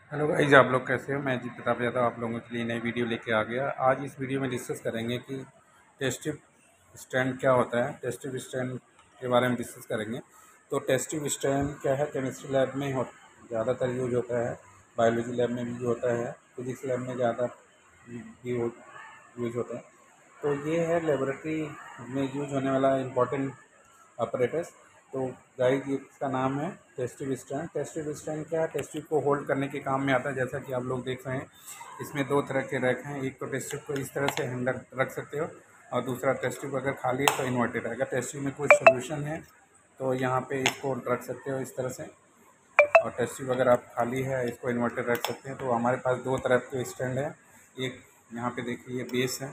Hello guys, आप लोग कैसे हो। मैं जी प्रताप यादव आप लोगों के लिए नई वीडियो लेके आ गया। आज इस वीडियो में डिस्कस करेंगे कि टेस्ट ट्यूब स्टैंड क्या होता है। टेस्ट ट्यूब स्टैंड के बारे में डिस्कस करेंगे। तो टेस्ट ट्यूब स्टैंड क्या है, केमिस्ट्री लैब में ज़्यादातर यूज होता है, बायोलॉजी लैब में भी यूज होता है, फिजिक्स लैब में ज़्यादा भी यूज होता है। तो ये है लेबोरेटरी में यूज होने वाला इम्पोर्टेंट ऑपरेटर्स। तो गाइस, ये इसका नाम है test tube stand. Test tube stand क्या है, टेस्ट ट्यूब को होल्ड करने के काम में आता है। जैसा कि आप लोग देख रहे हैं, इसमें दो तरह के रैक हैं। एक तो टेस्ट ट्यूब को इस तरह से हैंडल रख सकते हो, और दूसरा टेस्ट ट्यूब अगर खाली है तो इन्वर्टेड है। अगर टेस्ट ट्यूब में कोई सोल्यूशन है तो यहाँ पे इसको रख सकते हो इस तरह से, और टेस्ट ट्यूब अगर आप खाली है इसको इन्वर्टेड रख सकते हैं। तो हमारे पास दो तरह के स्टैंड है। एक यहाँ पे देखिए, ये बेस है,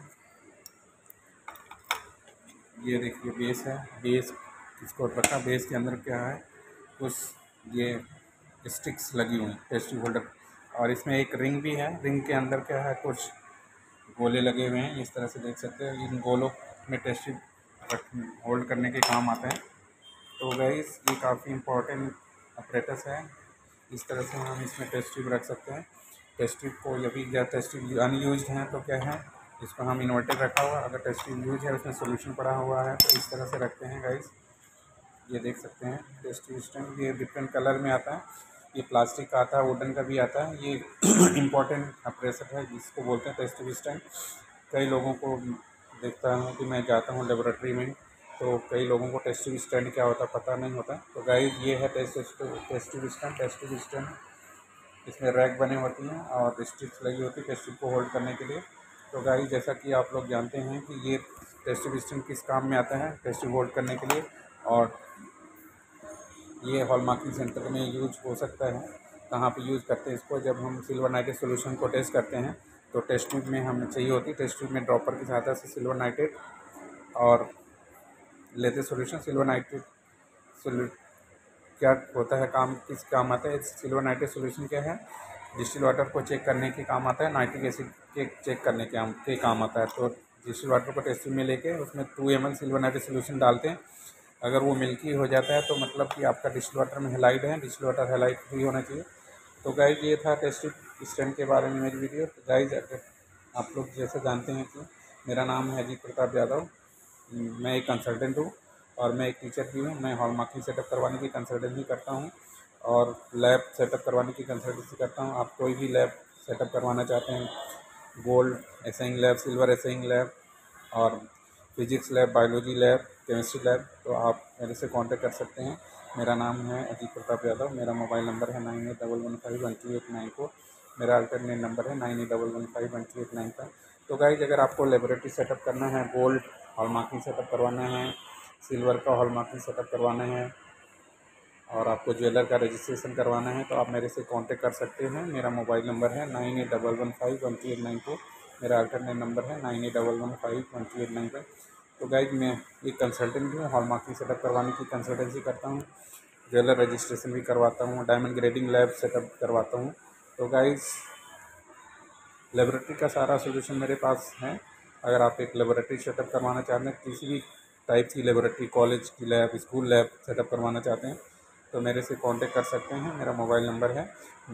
ये देखिए बेस है। बेस इसको रखा, बेस के अंदर क्या है, कुछ ये स्टिक्स लगी हुई टेस्ट ट्यूब होल्डर, और इसमें एक रिंग भी है। रिंग के अंदर क्या है, कुछ गोले लगे हुए हैं, इस तरह से देख सकते हैं। इन गोलों में टेस्ट ट्यूब होल्ड करने के काम आते हैं। तो गाइस, ये काफ़ी इम्पोर्टेंट अपरेटस है। इस तरह से हम इसमें टेस्ट ट्यूब रख सकते हैं। टेस्ट ट्यूब को यदि टेस्ट ट्यूब अनयूज्ड हैं तो क्या है, इसको हम इन्वर्टर रखा हुआ, अगर टेस्ट ट्यूब यूज है उसमें सोल्यूशन पड़ा हुआ है तो इस तरह से रखते हैं गाइस। ये देख सकते हैं टेस्ट ट्यूब स्टैंड, ये डिफरेंट कलर में आता है। ये प्लास्टिक का आता है, वुडन का भी आता है। ये इम्पोर्टेंट अप्रेसर है जिसको बोलते हैं टेस्ट ट्यूब स्टैंड। कई लोगों को देखता हूँ कि मैं जाता हूँ लेबोरेटरी में, तो कई लोगों को टेस्ट ट्यूब स्टैंड क्या होता पता नहीं होता। तो गाइस, ये है test tube stand. Test tube stand, इसमें रैक बने होती हैं और स्टिक्स लगी होती है टेस्ट ट्यूब को होल्ड करने के लिए। तो गाइस, जैसा कि आप लोग जानते हैं कि ये टेस्ट ट्यूब स्टैंड किस काम में आता है, टेस्ट ट्यूब होल्ड करने के लिए। और ये हॉल मार्किंग सेंटर में यूज हो सकता है। कहाँ पे यूज़ करते हैं इसको, जब हम सिल्वर नाइट्रेट सोल्यूशन को टेस्ट करते हैं तो टेस्ट ट्यूब में हमें चाहिए होती है। टेस्ट ट्यूब में ड्रॉपर की सहायता से सिल्वर नाइट्रेट और लेते सोल्यूशन। सिल्वर नाइट्रेट क्या होता है, काम किस काम आता है, सिल्वर नाइट्रेट सोल्यूशन क्या है, डिस्टिल वाटर को चेक करने के काम आता है, नाइट्रिक एसिड के चेक करने के काम आता है। तो डिस्टिल वाटर को टेस्ट में लेके उसमें 2 ml सिल्वर नाइट्रेट सोल्यूशन डालते हैं। अगर वो मिल्की हो जाता है तो मतलब कि आपका डिस्टिल वाटर में हेलाइड है, डिस्टिल वाटर हेलाइड फ्री होना चाहिए। तो गाइज, ये था टेस्ट स्टैंड के बारे में मेरी वीडियो। तो गाइज, अगर आप लोग जैसे जानते हैं कि मेरा नाम है जी प्रताप यादव, मैं एक कंसल्टेंट हूँ और मैं एक टीचर भी हूँ। मैं हॉल मार्किंग सेटअप करवाने की कंसल्टेंसी करता हूँ और लैब सेटअप करवाने की कंसल्टेंसी करता हूँ। आप कोई भी लैब सेटअप करवाना चाहते हैं, gold assaying lab, silver assaying lab और physics lab, biology lab, chemistry lab, तो आप मेरे से कांटेक्ट कर सकते हैं। मेरा नाम है अजीत प्रताप यादव। मेरा मोबाइल नंबर है 9811512894। मेरा अल्टरनेट नंबर है 9811512895। तो गाइज, अगर आपको लेबोरेटरी सेटअप करना है, गोल्ड हॉल मार्किंग सेटअप करवाना है, सिल्वर का हॉल मार्किंग सेटअप करवाना है और आपको ज्वेलर का रजिस्ट्रेशन करवाना है तो आप मेरे से कांटेक्ट कर सकते हैं। मेरा मोबाइल नंबर है 9811512894। मेरा अल्टरनेट नंबर है 9811512895। तो गाइज, मैं एक कंसल्टेंट हूँ, हॉल मार्किंग सेटअप करवाने की कंसल्टेंसी करता हूँ, ज्वेलर रजिस्ट्रेशन भी करवाता हूँ, डायमंड ग्रेडिंग लैब सेटअप करवाता हूँ। तो गाइज, लेबोरेटरी का सारा सोल्यूशन मेरे पास है। अगर आप एक लेबोरेटरी सेटअप करवाना चाहते हैं, किसी भी टाइप की लेबोरेटरी, कॉलेज की लैब, स्कूल लैब सेटअप करवाना चाहते हैं तो मेरे से कांटेक्ट कर सकते हैं। मेरा मोबाइल नंबर है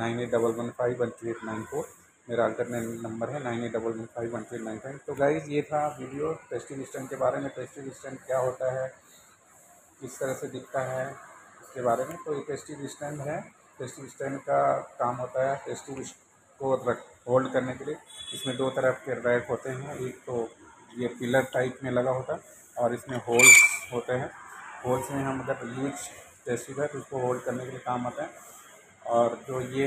9811512894। मेरा अल्टरनेट नंबर है 9811512895। तो गाइज़, ये था वीडियो टेस्टिंग स्टैंड के बारे में। टेस्टिंग स्टैंड क्या होता है, किस तरह से दिखता है, इसके बारे में। तो ये टेस्टिंग स्टैंड है। टेस्टिंग स्टैंड का काम होता है टेस्टिंग को होल्ड करने के लिए। इसमें दो तरह के रैक होते हैं, एक तो ये पिलर टाइप में लगा होता है और इसमें होल्स होते हैं। होल्स में हम अगर यूज टेस्टिंग है तो उसको होल्ड करने के लिए काम आता है। और जो ये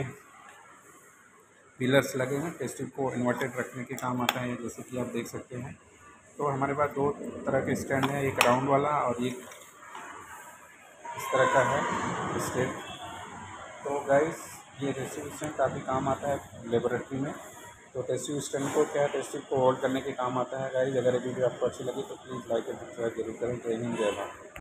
पिलर्स लगे हैं टेस्टिंग को इन्वर्टेड रखने के काम आता है, जैसे कि आप देख सकते हैं। तो हमारे पास दो तरह के स्टैंड हैं, एक राउंड वाला और एक इस तरह का है स्टेट। तो गाइस, ये टेस्टिंग स्टैंड काफ़ी काम आता है लेबोरेटरी में। तो टेस्टिंग स्टैंड को क्या है, टेस्टिंग को होल्ड करने के काम आता है। गाइस, अगर ये वीडियो आपको अच्छी लगी तो प्लीज़ लाइक एंड सब्सक्राइब जरूर करें। जय हिंद, जय भारत।